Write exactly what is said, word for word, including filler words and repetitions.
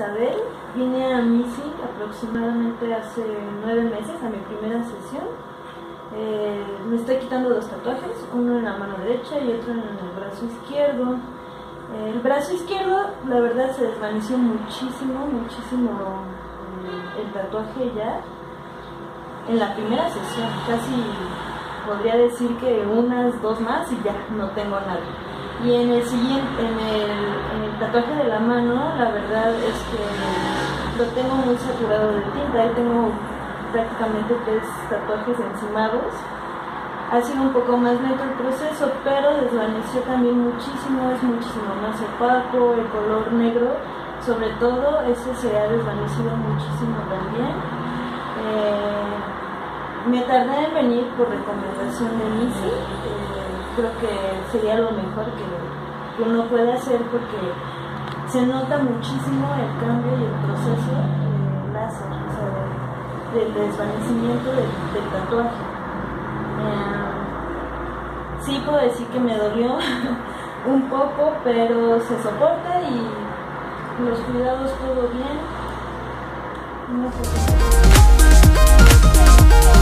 Isabel, vine a MISIC aproximadamente hace nueve meses a mi primera sesión. Eh, me estoy quitando dos tatuajes, uno en la mano derecha y otro en el brazo izquierdo. Eh, el brazo izquierdo, la verdad, se desvaneció muchísimo, muchísimo eh, el tatuaje ya en la primera sesión, casi podría decir que unas dos más y ya no tengo nada. Y en el siguiente, en el, en el tatuaje de la mano, la verdad es que lo tengo muy saturado de tinta. Ahí tengo prácticamente tres tatuajes encimados. Ha sido un poco más lento el proceso, pero desvaneció también muchísimo, es muchísimo más opaco, el color negro, sobre todo, ese se ha desvanecido muchísimo también. Eh, me tardé en venir por recomendación de MISIC. Eh, creo que sería lo mejor que uno puede hacer porque se nota muchísimo el cambio y el proceso eh, láser, o sea, del de desvanecimiento del, del tatuaje. Eh, sí puedo decir que me dolió un poco, pero se soporta y los cuidados todo bien. No sé.